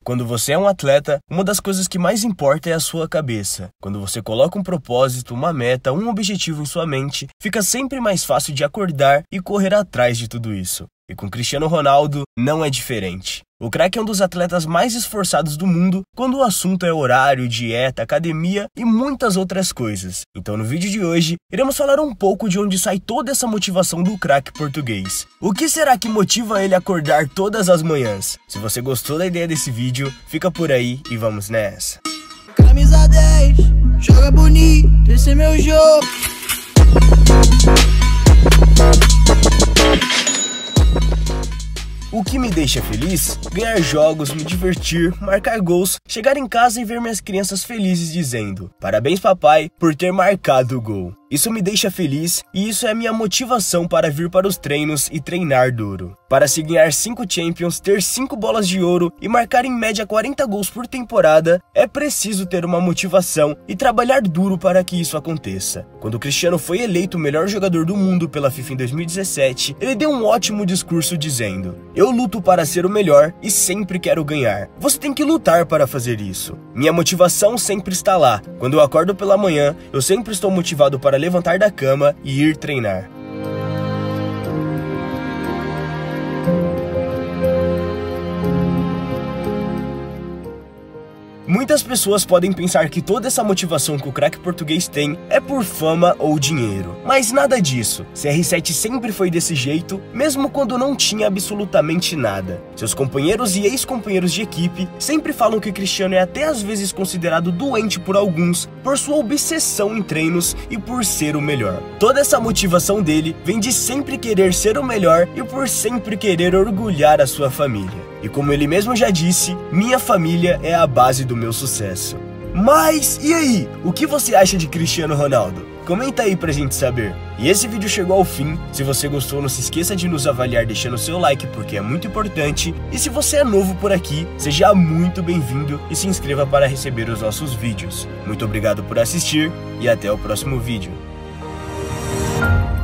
Quando você é um atleta, uma das coisas que mais importa é a sua cabeça. Quando você coloca um propósito, uma meta, um objetivo em sua mente, fica sempre mais fácil de acordar e correr atrás de tudo isso. E com Cristiano Ronaldo não é diferente. O craque é um dos atletas mais esforçados do mundo quando o assunto é horário, dieta, academia e muitas outras coisas. Então no vídeo de hoje, iremos falar um pouco de onde sai toda essa motivação do craque português. O que será que motiva ele a acordar todas as manhãs? Se você gostou da ideia desse vídeo, fica por aí e vamos nessa. Camisa 10, joga bonito, esse é meu jogo. O que me deixa feliz? Ganhar jogos, me divertir, marcar gols, chegar em casa e ver minhas crianças felizes dizendo: "Parabéns, papai, por ter marcado o gol". Isso me deixa feliz e isso é a minha motivação para vir para os treinos e treinar duro. Para se ganhar 5 Champions, ter 5 bolas de ouro e marcar em média 40 gols por temporada, é preciso ter uma motivação e trabalhar duro para que isso aconteça. Quando o Cristiano foi eleito o melhor jogador do mundo pela FIFA em 2017, ele deu um ótimo discurso dizendo: "Eu luto para ser o melhor e sempre quero ganhar. Você tem que lutar para fazer isso. Minha motivação sempre está lá. Quando eu acordo pela manhã, eu sempre estou motivado para levantar da cama e ir treinar." Muitas pessoas podem pensar que toda essa motivação que o craque português tem é por fama ou dinheiro. Mas nada disso. CR7 sempre foi desse jeito, mesmo quando não tinha absolutamente nada. Seus companheiros e ex-companheiros de equipe sempre falam que o Cristiano é até às vezes considerado doente por alguns, por sua obsessão em treinos e por ser o melhor. Toda essa motivação dele vem de sempre querer ser o melhor e por sempre querer orgulhar a sua família. E como ele mesmo já disse, minha família é a base do meu sucesso. Mas e aí? O que você acha de Cristiano Ronaldo? Comenta aí pra gente saber. E esse vídeo chegou ao fim. Se você gostou, não se esqueça de nos avaliar deixando seu like, porque é muito importante. E se você é novo por aqui, seja muito bem-vindo e se inscreva para receber os nossos vídeos. Muito obrigado por assistir e até o próximo vídeo.